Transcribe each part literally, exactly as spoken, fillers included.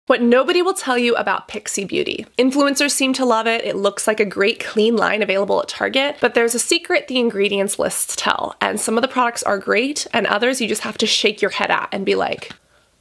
What nobody will tell you about Pixi Beauty. Influencers seem to love it. It looks like a great clean line available at Target, but there's a secret the ingredients lists tell, and some of the products are great, and others you just have to shake your head at and be like,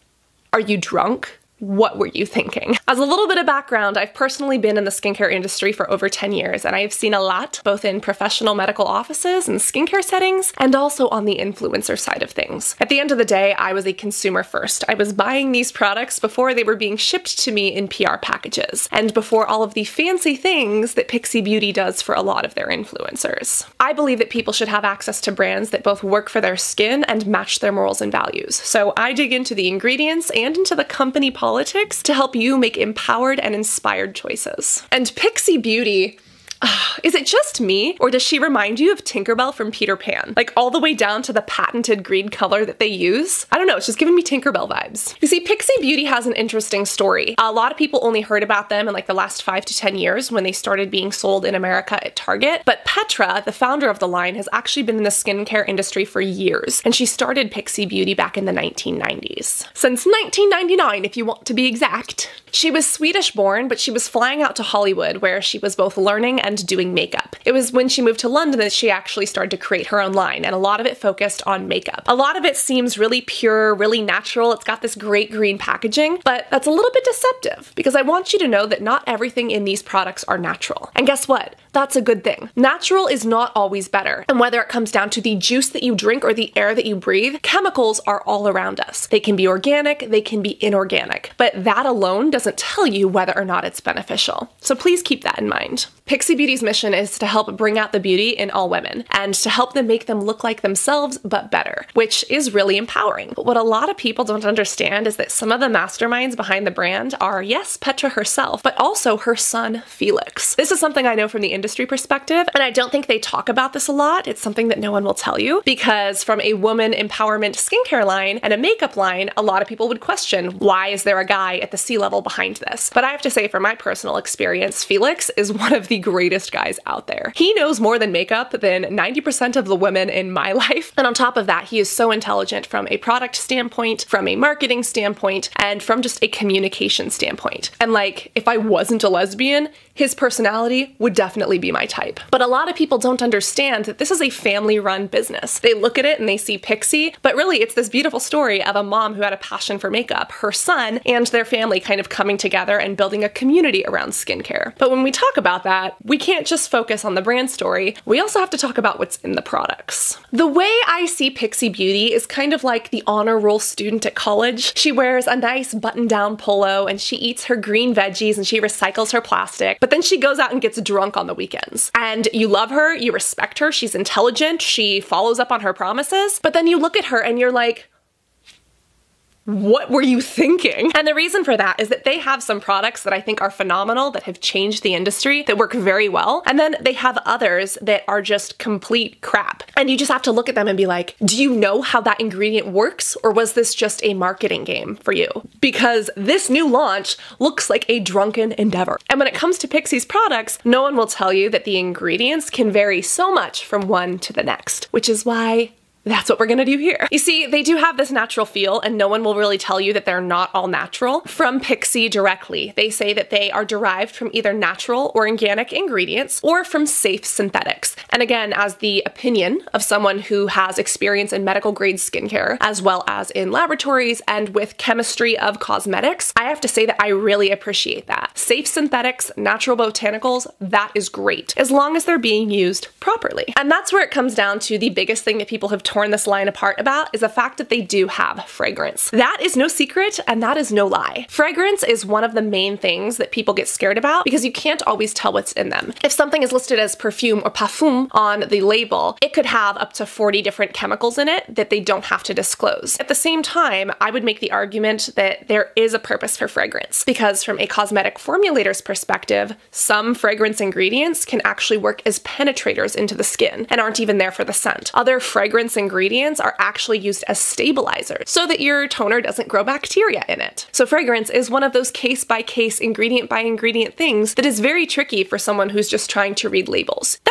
are you drunk? What were you thinking? As a little bit of background, I've personally been in the skincare industry for over ten years, and I've seen a lot, both in professional medical offices and skincare settings, and also on the influencer side of things. At the end of the day, I was a consumer first. I was buying these products before they were being shipped to me in P R packages, and before all of the fancy things that Pixi Beauty does for a lot of their influencers. I believe that people should have access to brands that both work for their skin and match their morals and values. So I dig into the ingredients and into the company policy politics to help you make empowered and inspired choices. And Pixi Beauty, uh, is it just me, or does she remind you of Tinkerbell from Peter Pan? Like all the way down to the patented green color that they use? I don't know, it's just giving me Tinkerbell vibes. You see, Pixi Beauty has an interesting story. A lot of people only heard about them in like the last five to ten years when they started being sold in America at Target, but Petra, the founder of the line, has actually been in the skincare industry for years, and she started Pixi Beauty back in the nineteen nineties. Since nineteen ninety-nine, if you want to be exact. She was Swedish born, but she was flying out to Hollywood where she was both learning and doing makeup. It was when she moved to London that she actually started to create her own line, and a lot of it focused on makeup. A lot of it seems really pure, really natural. It's got this great green packaging, but that's a little bit deceptive because I want you to know that not everything in these products are natural. And guess what? That's a good thing. Natural is not always better. And whether it comes down to the juice that you drink or the air that you breathe, chemicals are all around us. They can be organic, they can be inorganic, but that alone doesn't tell you whether or not it's beneficial. So please keep that in mind. Pixi Beauty's mission is to help bring out the beauty in all women and to help them make them look like themselves but better, which is really empowering. But what a lot of people don't understand is that some of the masterminds behind the brand are, yes, Petra herself, but also her son, Felix. This is something I know from the industry perspective, and I don't think they talk about this a lot. It's something that no one will tell you, because from a woman empowerment skincare line and a makeup line, a lot of people would question, why is there a guy at the C-level behind this? But I have to say, from my personal experience, Felix is one of the greatest guys out there. He knows more than makeup than ninety percent of the women in my life. And on top of that, he is so intelligent from a product standpoint, from a marketing standpoint, and from just a communication standpoint. And like, if I wasn't a lesbian, his personality would definitely be my type. But a lot of people don't understand that this is a family-run business. They look at it and they see Pixi, but really it's this beautiful story of a mom who had a passion for makeup, her son, and their family kind of coming together and building a community around skincare. But when we talk about that, we can't just focus on the brand story, we also have to talk about what's in the products. The way I see Pixi Beauty is kind of like the honor roll student at college. She wears a nice button-down polo and she eats her green veggies and she recycles her plastic, but then she goes out and gets drunk on the weekends. And you love her, you respect her, she's intelligent, she follows up on her promises, but then you look at her and you're like, what were you thinking? And the reason for that is that they have some products that I think are phenomenal, that have changed the industry, that work very well. And then they have others that are just complete crap. And you just have to look at them and be like, do you know how that ingredient works? Or was this just a marketing game for you? Because this new launch looks like a drunken endeavor. And when it comes to Pixi's products, no one will tell you that the ingredients can vary so much from one to the next, which is why that's what we're gonna do here. You see, they do have this natural feel, and no one will really tell you that they're not all natural. From Pixi directly, they say that they are derived from either natural or organic ingredients or from safe synthetics. And again, as the opinion of someone who has experience in medical grade skincare, as well as in laboratories and with chemistry of cosmetics, I have to say that I really appreciate that. Safe synthetics, natural botanicals, that is great, as long as they're being used properly. And that's where it comes down to the biggest thing that people have torn this line apart about, is the fact that they do have fragrance. That is no secret, and that is no lie. Fragrance is one of the main things that people get scared about because you can't always tell what's in them. If something is listed as perfume or parfum on the label, it could have up to forty different chemicals in it that they don't have to disclose. At the same time, I would make the argument that there is a purpose for fragrance, because from a cosmetic formulator's perspective, some fragrance ingredients can actually work as penetrators into the skin and aren't even there for the scent. Other fragrance ingredients are actually used as stabilizers so that your toner doesn't grow bacteria in it. So fragrance is one of those case-by-case, ingredient-by-ingredient things that is very tricky for someone who's just trying to read labels. That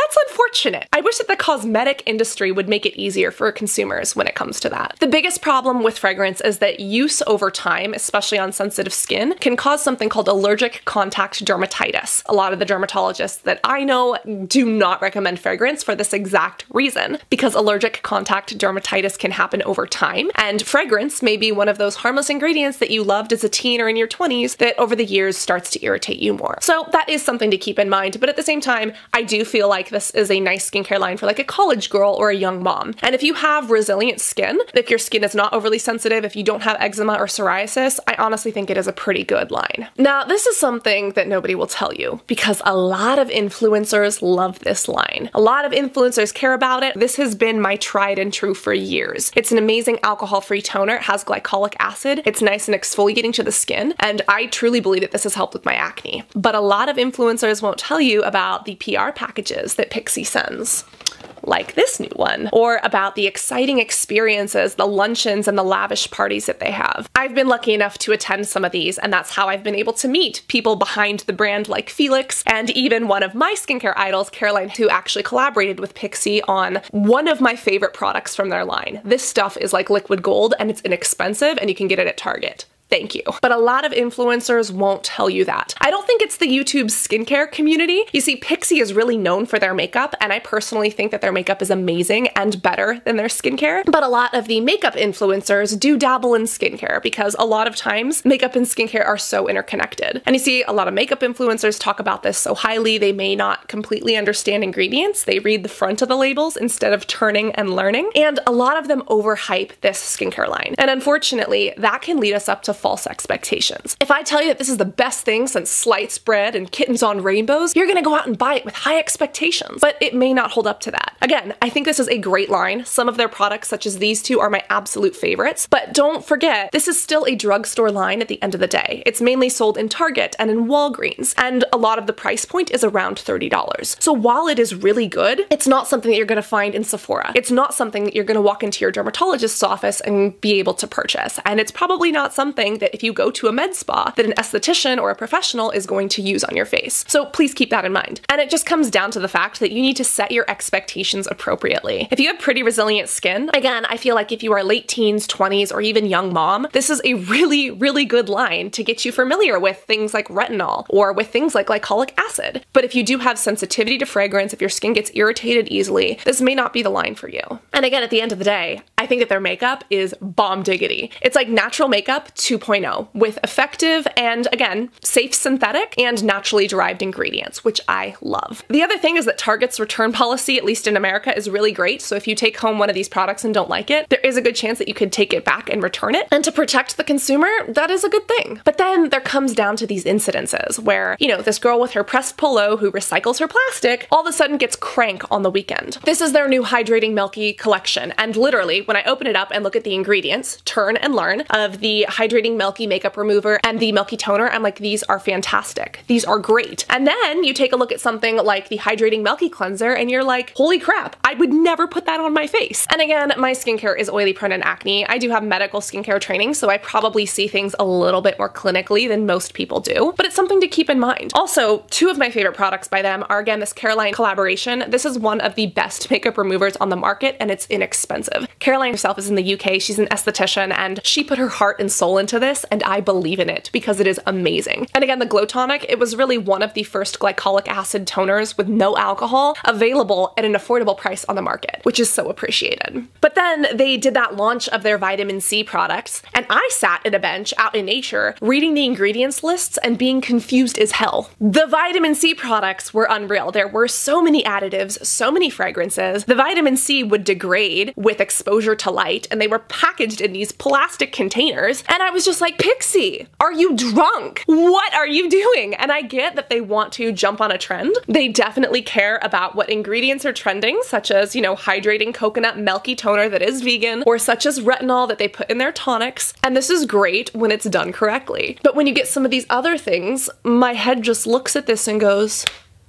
That's unfortunate. I wish that the cosmetic industry would make it easier for consumers when it comes to that. The biggest problem with fragrance is that use over time, especially on sensitive skin, can cause something called allergic contact dermatitis. A lot of the dermatologists that I know do not recommend fragrance for this exact reason, because allergic contact dermatitis can happen over time, and fragrance may be one of those harmless ingredients that you loved as a teen or in your twenties that over the years starts to irritate you more. So that is something to keep in mind, but at the same time, I do feel like this is a nice skincare line for like a college girl or a young mom. And if you have resilient skin, if your skin is not overly sensitive, if you don't have eczema or psoriasis, I honestly think it is a pretty good line. Now, this is something that nobody will tell you because a lot of influencers love this line. A lot of influencers care about it. This has been my tried and true for years. It's an amazing alcohol-free toner. It has glycolic acid. It's nice and exfoliating to the skin, and I truly believe that this has helped with my acne. But a lot of influencers won't tell you about the P R packages that Pixi sends, like this new one, or about the exciting experiences, the luncheons, and the lavish parties that they have. I've been lucky enough to attend some of these, and that's how I've been able to meet people behind the brand like Felix, and even one of my skincare idols, Caroline, who actually collaborated with Pixi on one of my favorite products from their line. This stuff is like liquid gold, and it's inexpensive, and you can get it at Target. Thank you. But a lot of influencers won't tell you that. I don't think it's the YouTube skincare community. You see, Pixi is really known for their makeup, and I personally think that their makeup is amazing and better than their skincare. But a lot of the makeup influencers do dabble in skincare because a lot of times makeup and skincare are so interconnected. And you see a lot of makeup influencers talk about this so highly, they may not completely understand ingredients. They read the front of the labels instead of turning and learning. And a lot of them overhype this skincare line. And unfortunately, that can lead us up to false expectations. If I tell you that this is the best thing since sliced bread and kittens on rainbows, you're gonna go out and buy it with high expectations, but it may not hold up to that. Again, I think this is a great line. Some of their products, such as these two, are my absolute favorites, but don't forget, this is still a drugstore line at the end of the day. It's mainly sold in Target and in Walgreens, and a lot of the price point is around thirty dollars. So while it is really good, it's not something that you're gonna find in Sephora. It's not something that you're gonna walk into your dermatologist's office and be able to purchase, and it's probably not something that if you go to a med spa that an esthetician or a professional is going to use on your face. So please keep that in mind. And it just comes down to the fact that you need to set your expectations appropriately. If you have pretty resilient skin, again, I feel like if you are late teens, twenties, or even young mom, this is a really, really good line to get you familiar with things like retinol or with things like glycolic acid. But if you do have sensitivity to fragrance, if your skin gets irritated easily, this may not be the line for you. And again, at the end of the day, I think that their makeup is bomb diggity. It's like natural makeup two point oh with effective and, again, safe synthetic and naturally derived ingredients, which I love. The other thing is that Target's return policy, at least in America, is really great. So if you take home one of these products and don't like it, there is a good chance that you could take it back and return it. And to protect the consumer, that is a good thing. But then there comes down to these incidences where, you know, this girl with her pressed polo who recycles her plastic all of a sudden gets crank on the weekend. This is their new Hydrating Milky collection. And literally, when I open it up and look at the ingredients, turn and learn, of the Hydrating Milky makeup remover and the Milky toner, I'm like, these are fantastic. These are great. And then you take a look at something like the Hydrating Milky cleanser and you're like, holy crap, I would never put that on my face. And again, my skincare is oily prone and acne. I do have medical skincare training, so I probably see things a little bit more clinically than most people do, but it's something to keep in mind. Also, two of my favorite products by them are, again, this Caroline collaboration. This is one of the best makeup removers on the market, and it's inexpensive. Caroline herself is in the U K. She's an esthetician, and she put her heart and soul into this, and I believe in it because it is amazing. And again, the Glow Tonic, it was really one of the first glycolic acid toners with no alcohol available at an affordable price on the market, which is so appreciated. But then they did that launch of their vitamin C products, and I sat at a bench out in nature reading the ingredients lists and being confused as hell. The vitamin C products were unreal. There were so many additives, so many fragrances. The vitamin C would degrade with exposure to light, and they were packaged in these plastic containers, and I was just like, Pixi, are you drunk? What are you doing? And I get that they want to jump on a trend. They definitely care about what ingredients are trending, such as, you know, hydrating coconut milky toner that is vegan, or such as retinol that they put in their tonics. And this is great when it's done correctly. But when you get some of these other things, my head just looks at this and goes,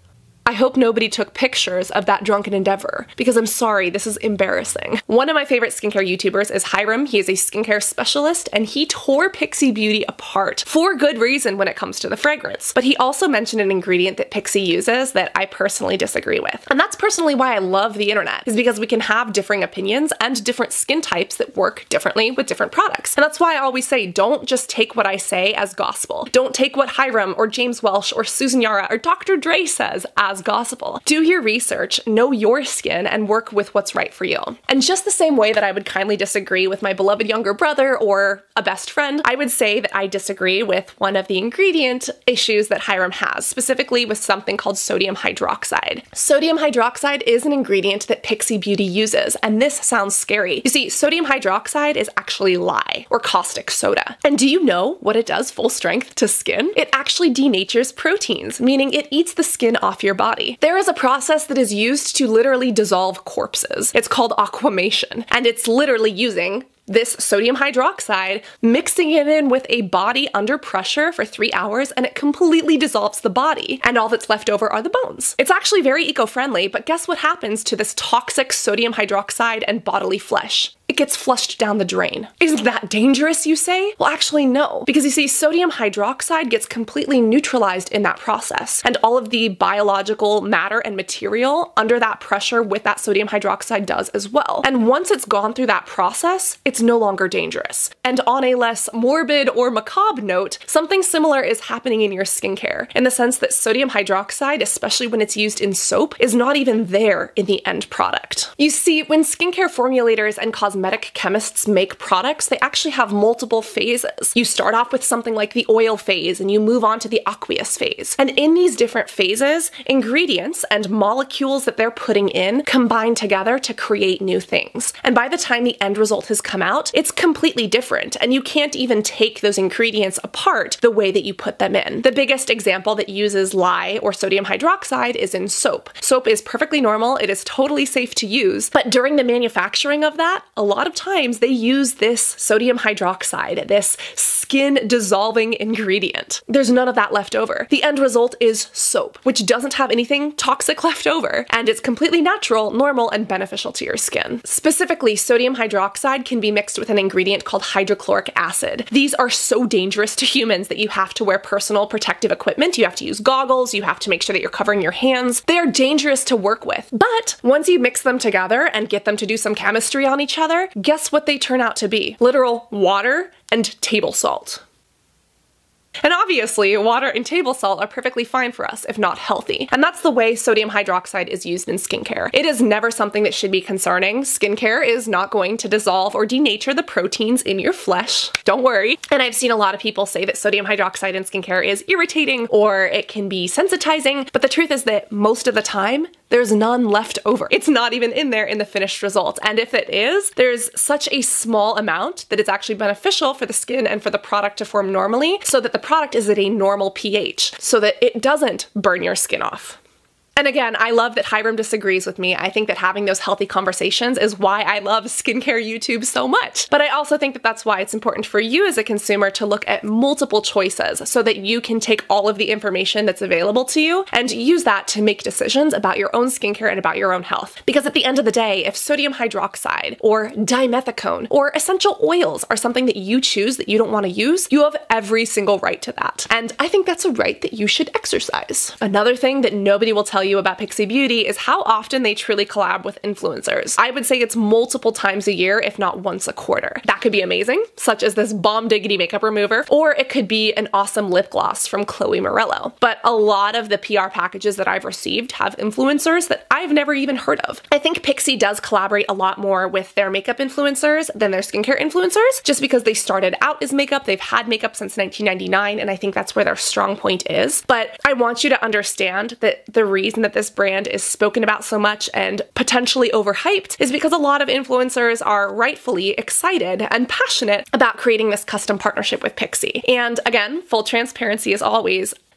I hope nobody took pictures of that drunken endeavor, because I'm sorry, this is embarrassing. One of my favorite skincare YouTubers is Hyram. He is a skincare specialist, and he tore Pixi Beauty apart for good reason when it comes to the fragrance. But he also mentioned an ingredient that Pixi uses that I personally disagree with. And that's personally why I love the internet, is because we can have differing opinions and different skin types that work differently with different products. And that's why I always say, don't just take what I say as gospel. Don't take what Hyram or James Welsh or Susan Yara or Doctor Dre says as gospel. Do your research, know your skin, and work with what's right for you. And just the same way that I would kindly disagree with my beloved younger brother or a best friend, I would say that I disagree with one of the ingredient issues that Hyram has, specifically with something called sodium hydroxide. Sodium hydroxide is an ingredient that Pixi Beauty uses, and this sounds scary. You see, sodium hydroxide is actually lye, or caustic soda. And do you know what it does full strength to skin? It actually denatures proteins, meaning it eats the skin off your body. There is a process that is used to literally dissolve corpses. It's called aquamation, and it's literally using this sodium hydroxide, mixing it in with a body under pressure for three hours, and it completely dissolves the body, and all that's left over are the bones. It's actually very eco-friendly, but guess what happens to this toxic sodium hydroxide and bodily flesh? It gets flushed down the drain. Isn't that dangerous, you say? Well, actually no, because you see, sodium hydroxide gets completely neutralized in that process, and all of the biological matter and material under that pressure with that sodium hydroxide does as well. And once it's gone through that process, it's no longer dangerous. And on a less morbid or macabre note, something similar is happening in your skincare, in the sense that sodium hydroxide, especially when it's used in soap, is not even there in the end product. You see, when skincare formulators and cosmetic chemists make products, they actually have multiple phases. You start off with something like the oil phase, and you move on to the aqueous phase. And in these different phases, ingredients and molecules that they're putting in combine together to create new things. And by the time the end result has come out, it's completely different, and you can't even take those ingredients apart the way that you put them in. The biggest example that uses lye or sodium hydroxide is in soap. Soap is perfectly normal, it is totally safe to use, but during the manufacturing of that, a lot of times they use this sodium hydroxide, this skin dissolving ingredient. There's none of that left over. The end result is soap, which doesn't have anything toxic left over, and it's completely natural, normal, and beneficial to your skin. Specifically, sodium hydroxide can be mixed with an ingredient called hydrochloric acid. These are so dangerous to humans that you have to wear personal protective equipment, you have to use goggles, you have to make sure that you're covering your hands. They are dangerous to work with. But once you mix them together and get them to do some chemistry on each other, guess what they turn out to be? Literal water and table salt. And obviously, water and table salt are perfectly fine for us, if not healthy. And that's the way sodium hydroxide is used in skincare. It is never something that should be concerning. Skincare is not going to dissolve or denature the proteins in your flesh. Don't worry. And I've seen a lot of people say that sodium hydroxide in skincare is irritating or it can be sensitizing, but the truth is that most of the time, there's none left over. It's not even in there in the finished result. And if it is, there's such a small amount that it's actually beneficial for the skin and for the product to form normally, so that the product is at a normal pH, so that it doesn't burn your skin off. And again, I love that Hyram disagrees with me. I think that having those healthy conversations is why I love skincare YouTube so much. But I also think that that's why it's important for you as a consumer to look at multiple choices so that you can take all of the information that's available to you and use that to make decisions about your own skincare and about your own health. Because at the end of the day, if sodium hydroxide or dimethicone or essential oils are something that you choose that you don't want to use, you have every single right to that. And I think that's a right that you should exercise. Another thing that nobody will tell you about Pixi Beauty is how often they truly collab with influencers. I would say it's multiple times a year, if not once a quarter. That could be amazing, such as this Bomb Diggity makeup remover, or it could be an awesome lip gloss from Chloe Morello. But a lot of the P R packages that I've received have influencers that I've never even heard of. I think Pixi does collaborate a lot more with their makeup influencers than their skincare influencers, just because they started out as makeup, they've had makeup since nineteen ninety-nine, and I think that's where their strong point is. But I want you to understand that the reason that this brand is spoken about so much and potentially overhyped is because a lot of influencers are rightfully excited and passionate about creating this custom partnership with Pixi. And again, full transparency as always,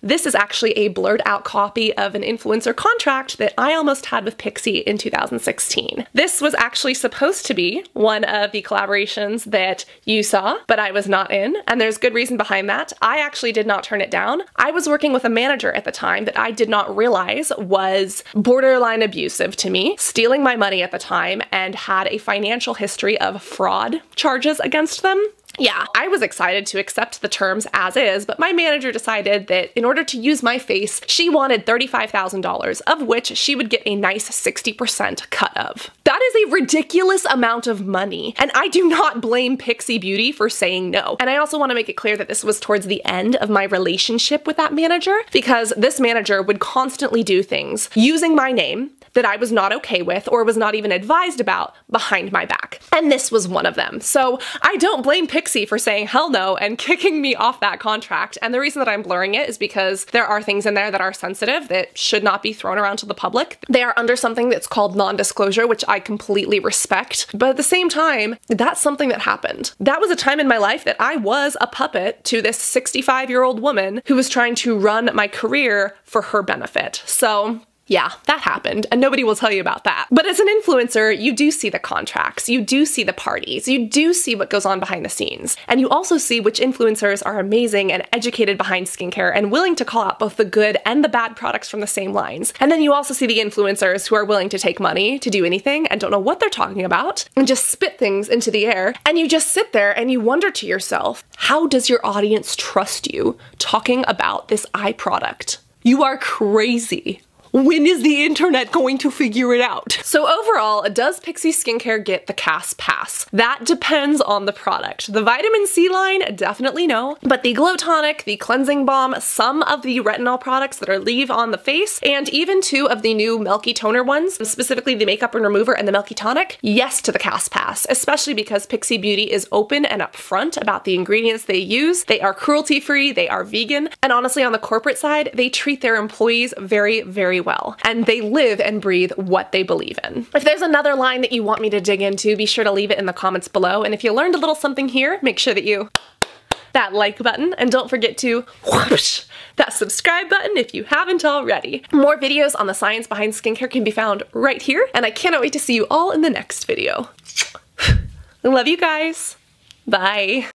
This is actually a blurred out copy of an influencer contract that I almost had with Pixi in two thousand sixteen. This was actually supposed to be one of the collaborations that you saw, but I was not in, and there's good reason behind that. I actually did not turn it down. I was working with a manager at the time that I did not realize was borderline abusive to me, stealing my money at the time, and had a financial history of fraud charges against them. Yeah, I was excited to accept the terms as is, but my manager decided that in order to use my face, she wanted thirty-five thousand dollars, of which she would get a nice sixty percent cut of. That is a ridiculous amount of money, and I do not blame Pixi Beauty for saying no. And I also want to make it clear that this was towards the end of my relationship with that manager, because this manager would constantly do things using my name that I was not okay with or was not even advised about behind my back. And this was one of them. So I don't blame Pixi for saying hell no and kicking me off that contract. And the reason that I'm blurring it is because there are things in there that are sensitive that should not be thrown around to the public. They are under something that's called non-disclosure, which I completely respect. But at the same time, that's something that happened. That was a time in my life that I was a puppet to this sixty-five-year-old woman who was trying to run my career for her benefit. So yeah, that happened, and nobody will tell you about that. But as an influencer, you do see the contracts, you do see the parties, you do see what goes on behind the scenes. And you also see which influencers are amazing and educated behind skincare and willing to call out both the good and the bad products from the same lines. And then you also see the influencers who are willing to take money to do anything and don't know what they're talking about and just spit things into the air. And you just sit there and you wonder to yourself, how does your audience trust you talking about this eye product? You are crazy. When is the internet going to figure it out? So overall, does Pixi Skincare get the C A S pass? That depends on the product. The vitamin C line, definitely no, but the Glow Tonic, the Cleansing Balm, some of the retinol products that are leave on the face, and even two of the new Milky Toner ones, specifically the Makeup and Remover and the Milky Tonic, yes to the C A S pass, especially because Pixi Beauty is open and upfront about the ingredients they use. They are cruelty-free, they are vegan, and honestly on the corporate side, they treat their employees very, very well, and they live and breathe what they believe in. If there's another line that you want me to dig into, be sure to leave it in the comments below, and if you learned a little something here, make sure that you that like button, and don't forget to whoosh that subscribe button if you haven't already. More videos on the science behind skincare can be found right here, and I cannot wait to see you all in the next video. I love you guys. Bye.